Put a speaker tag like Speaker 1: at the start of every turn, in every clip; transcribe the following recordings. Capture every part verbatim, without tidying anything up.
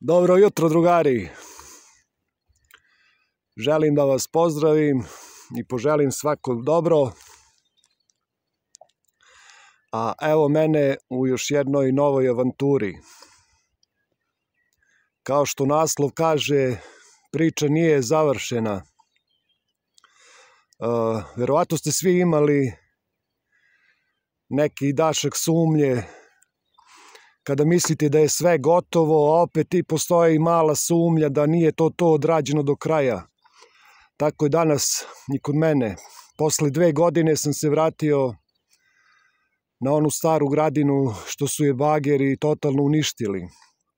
Speaker 1: Dobro jutro, drugari. Želim da vas pozdravim i poželim svako dobro. A evo mene u još jednoj novoj avanturi. Kao što naslov kaže, priča nije završena. Uh, verovatno ste svi imali neki dašak sumnje kada mislite da je sve gotovo, a opet i postoji mala sumnja da nije to to odrađeno do kraja. Tako je danas i kod mene. Posle dve godine sam se vratio na onu staru gradinu što su je bageri totalno uništili.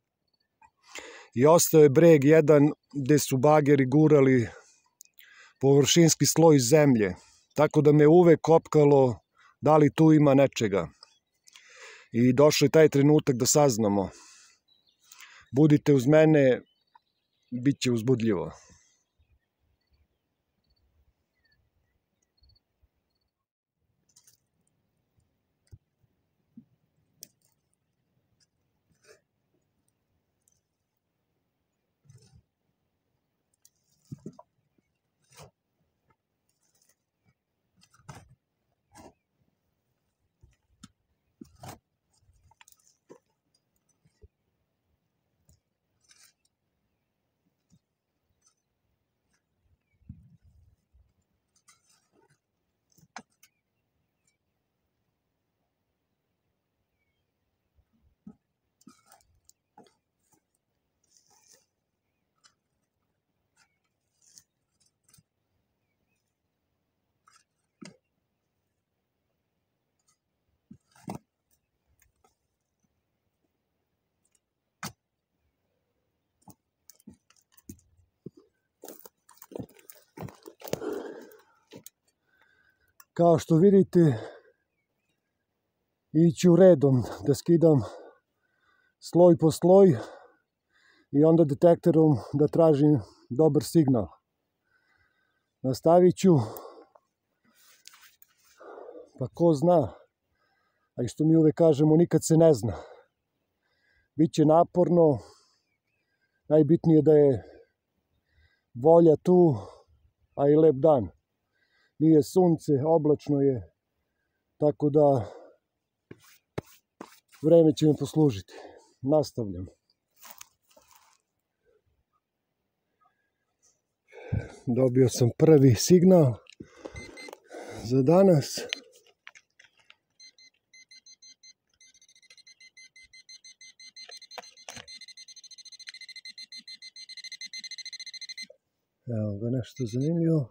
Speaker 1: I ostao je breg jedan gde su bageri gurali površinski sloj zemlje. Tako da me uvek kopkalo da li tu ima nečega. I došao je taj trenutak da saznamo. Budite uz mene, bit će uzbudljivo. Kao što vidite, iću redom da skidam sloj po sloj i onda detektorom da tražim dobar signal. Nastavit ću, pa ko zna, a i što mi uvek kažemo, nikad se ne zna. Biće naporno, najbitnije da je volja tu, a i lep dan. Nije sunce, oblačno je, tako da vreme će mi poslužiti. Nastavljam. Dobio sam prvi signal za danas. Evo ga nešto zanimljivo.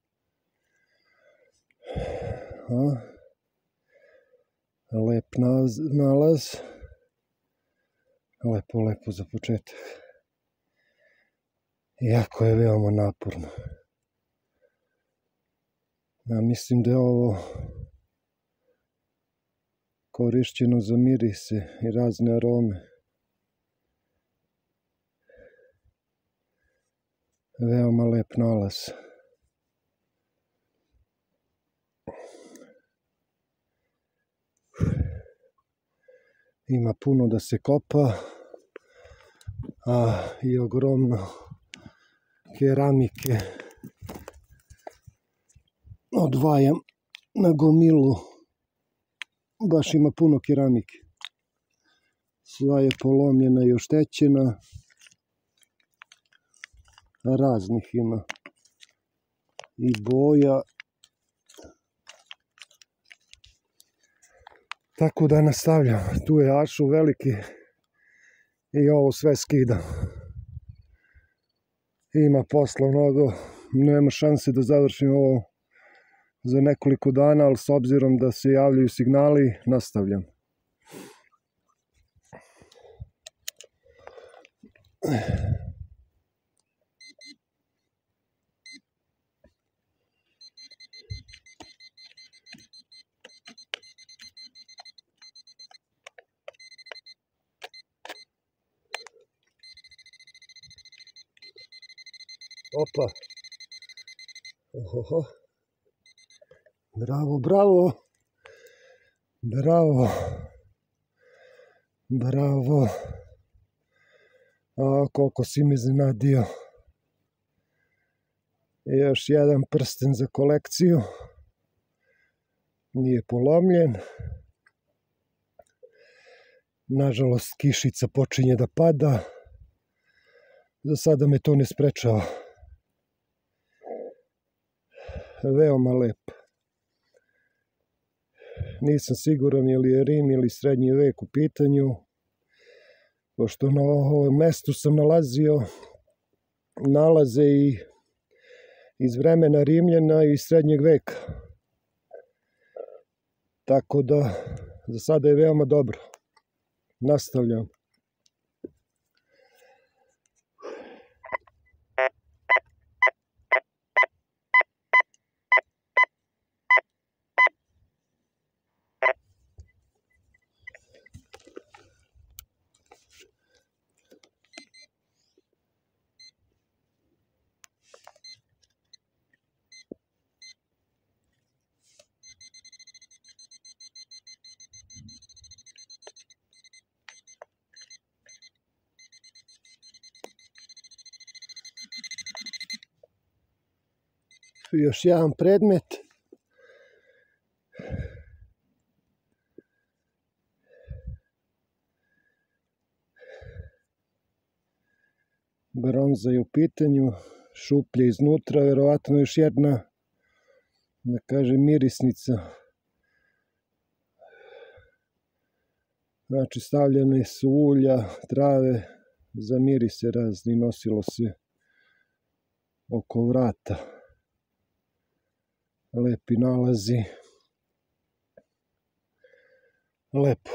Speaker 1: Lep nalaz, lepo, lepo za početak, iako je veoma naporno. Ja mislim da je ovo korišćeno za mirise i razne arome. Veoma lep nalaz. Ima puno da se kopa, a i ogromno keramike odvajam na gomilu. Baš ima puno keramike. Sva je polomljena i oštećena. Raznih ima i boja. Tako da nastavljam. Tu je ašu veliki i ovo sve skidam. Ima posla mnogo. Nema šanse da završim ovo za nekoliko dana, ali s obzirom da se javljaju signali, nastavljam. Opa. Ohoho. Bravo, bravo. Bravo. Bravo. A koliko si mi iznenadio. I još jedan prsten za kolekciju. Nije polomljen. Nažalost, kišica počinje da pada. Za sada me to ne sprečava. Veoma lep. Nisam siguran je li je Rim ili srednji vek u pitanju, pošto na ovom mestu sam nalazio nalaze i iz vremena Rimljana i srednjeg veka. Tako da za sada je veoma dobro. Nastavljam. Još jedan predmet. Bronza je u pitanju, šuplje iznutra, verovatno još jedna, da kažem, mirisnica. Znači stavljene su ulja, trave, za mirise razni, nosilo se oko vrata. Lepi nalazi. Lepo.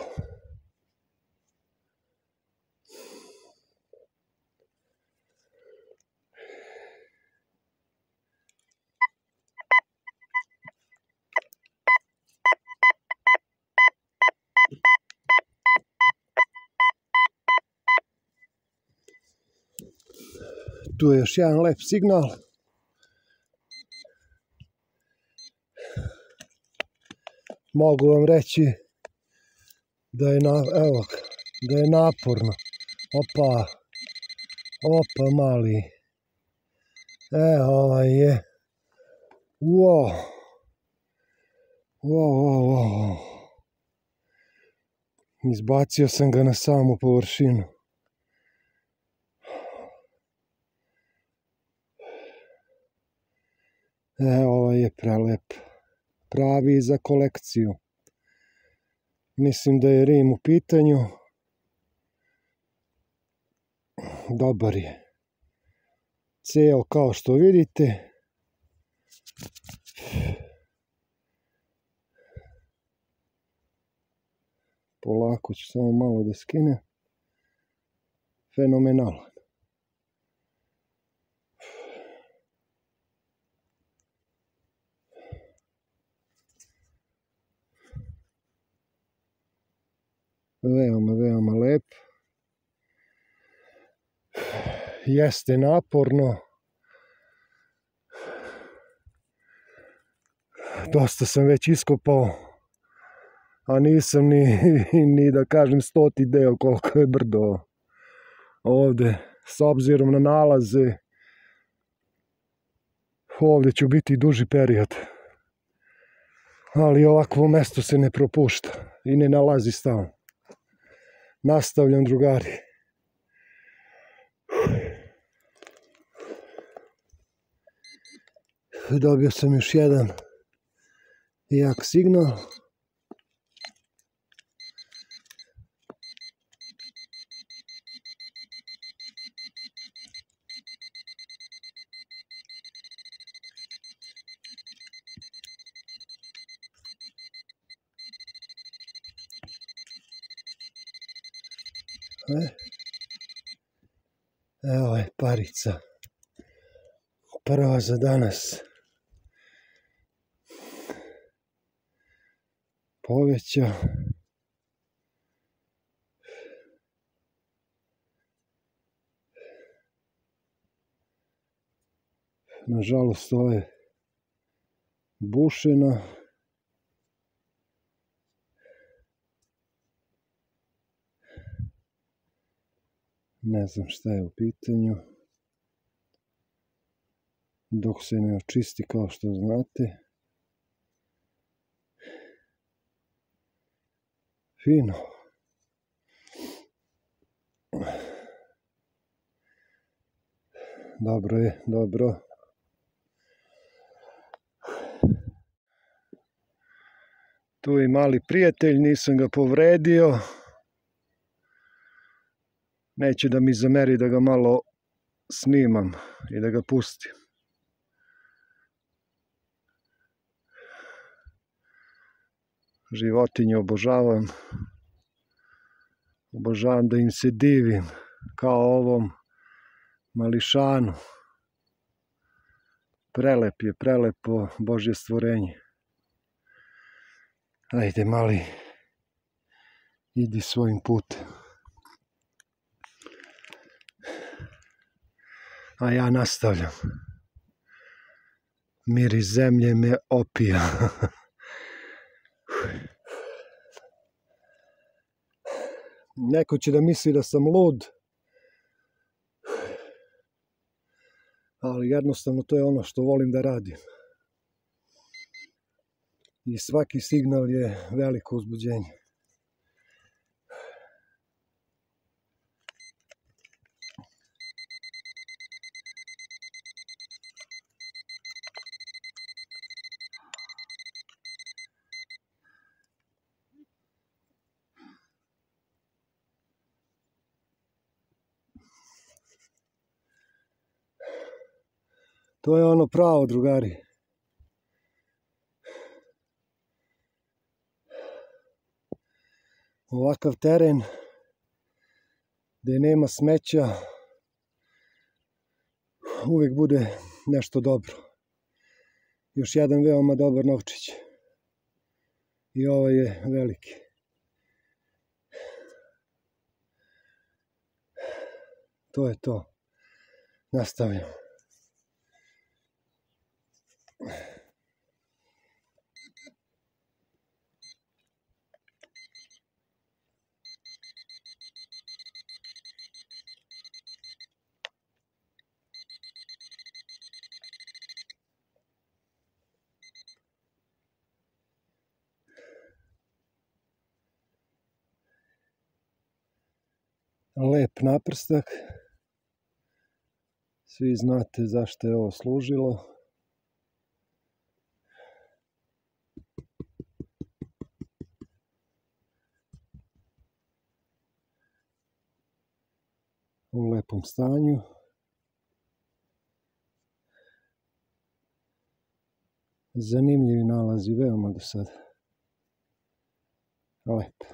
Speaker 1: Tu je još jedan lep signal. Mogu vam reći da je, na, evo, da je naporno. Opa, opa mali. E, ovaj je. Wow. Wow, wow, wow. Izbacio sam ga na samu površinu. E, ovaj je prelep. Pravi za kolekciju. Mislim da je Rim u pitanju. Dobar je. Ceo kao što vidite. Polako ću samo malo da skinem. Fenomenalan. Veoma, veoma lep. Jeste naporno. Dosta sam već iskopao, a nisam ni, ni da kažem stoti deo koliko je brdo ovde. S obzirom na nalaze, ovde ću biti duži period. Ali ovakvo mesto se ne propušta i ne nalazi stalno. Nastavljam, drugari. Dobio sam još jedan jak signal. E, evo je parica. Prva za danas. Poveća. Nažalost, ovo je bušena. Ne znam šta je u pitanju. Dok se ne očisti, kao što znate. Fino. Dobro je, dobro. Tu je mali prijatelj, nisam ga povredio. Neće da mi zameri da ga malo snimam i da ga pustim. Životinje obožavam. Obožavam da im se divim, kao ovom mališanu. Prelep je, prelepo Božje stvorenje. Ajde, mali, idi svojim putem. A ja nastavljam. Miris zemlje me opija. Neko će da misli da sam lud, ali jednostavno to je ono što volim da radim. I svaki signal je veliko uzbuđenje. To je ono pravo, drugari. Ovakav teren gdje nema smeća uvijek bude nešto dobro. Još jedan veoma dobar novčić. I ovo je veliki. To je to. Nastavljam. Lep naprstak. Svi znate zašto je ovo služilo. U lepom stanju. Zanimljivi nalazi, veoma do sada. Lep.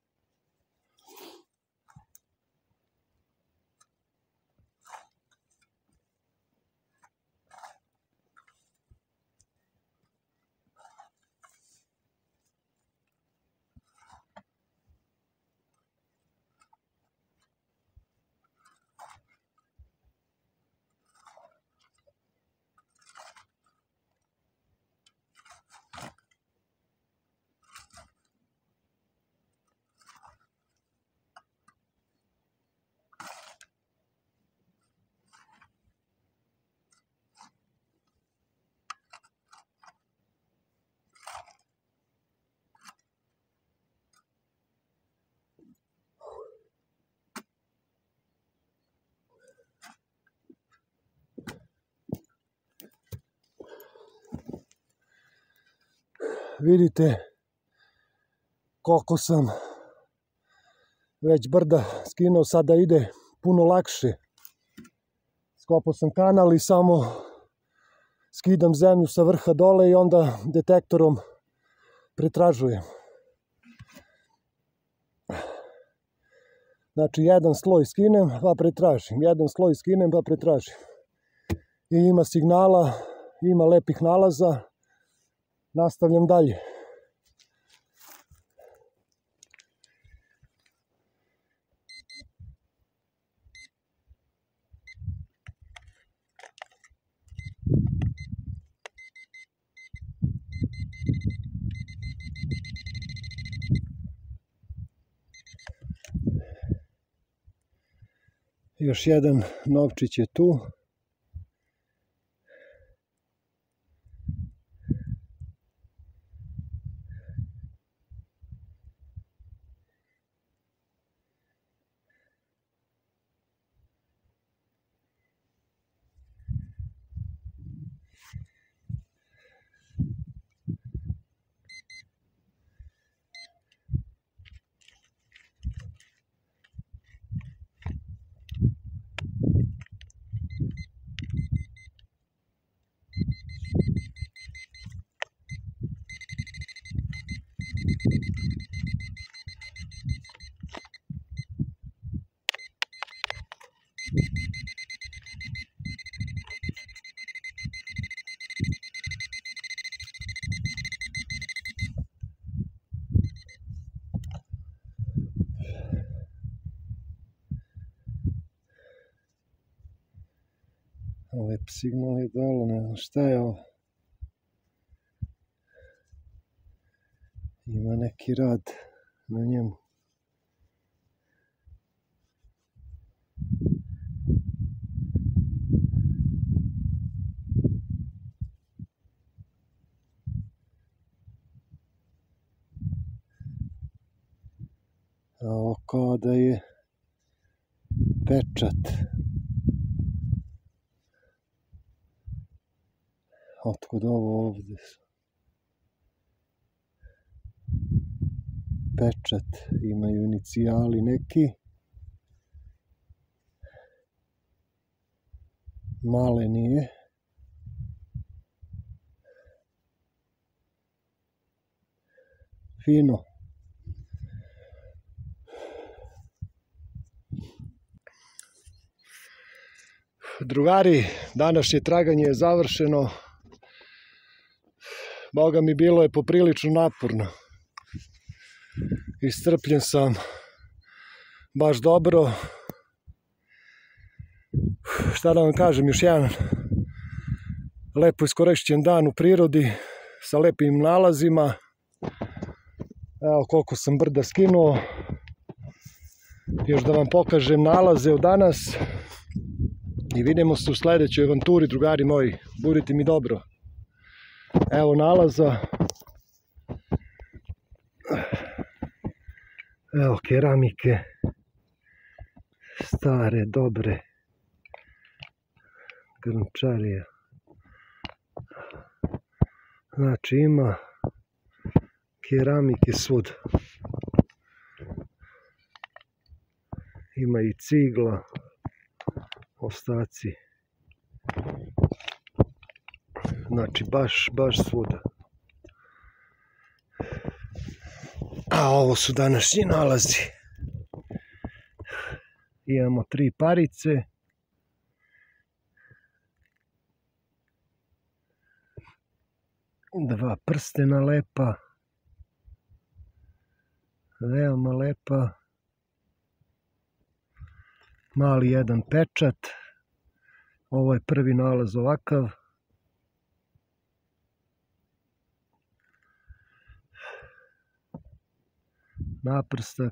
Speaker 1: Vidite koliko sam već brda skinuo, sada ide puno lakše. Skopao sam kanal i samo skidam zemlju sa vrha dole i onda detektorom pretražujem. Znači jedan sloj skinem pa pretražim, jedan sloj skinem pa pretražim. I ima signala, ima lepih nalaza. Nastavljam dalje. Još jedan novčić je tu. Lep signal je dalo, ne znam šta je ovo. Ima neki rad na njemu. A ovo kao da je pečat. Otkud ovo ovdje? Pečat, imaju inicijali neki. Male nije. Fino. Drugari, današnje traganje je završeno. Boga mi, bilo je poprilično naporno. Iscrpljen sam baš dobro. Šta da vam kažem, još jedan lepo iskorišćen dan u prirodi sa lepim nalazima. Evo koliko sam brda skinuo. Još da vam pokažem nalaze od danas. I vidimo se u sljedećoj avanturi, drugari moji. Budite mi dobro. Evo nalaza. Evo keramike. Stare, dobre. Grnčarija. Znači ima keramike svud. Ima i cigla. Ostaci. Znači baš, baš svuda. A ovo su današnji nalazi. Imamo tri parice. Dva prstena lepa. Veoma lepa. Mali jedan pečat. Ovo je prvi nalaz ovakav. Naprstak.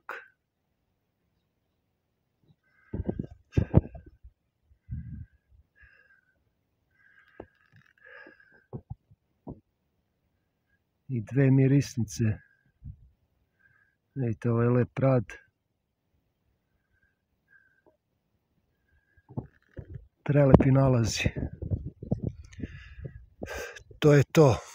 Speaker 1: I dve mirisnice. Vidite, ovo je lep rad. Prelepi nalazi. To je to.